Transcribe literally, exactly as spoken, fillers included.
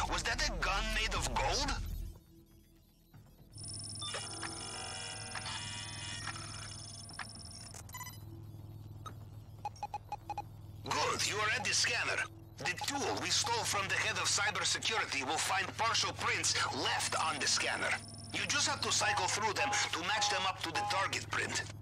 Was that a gun made of gold? Good, you are at the scanner. The tool we stole from the head of cybersecurity will find partial prints left on the scanner. You just have to cycle through them to match them up to the target print.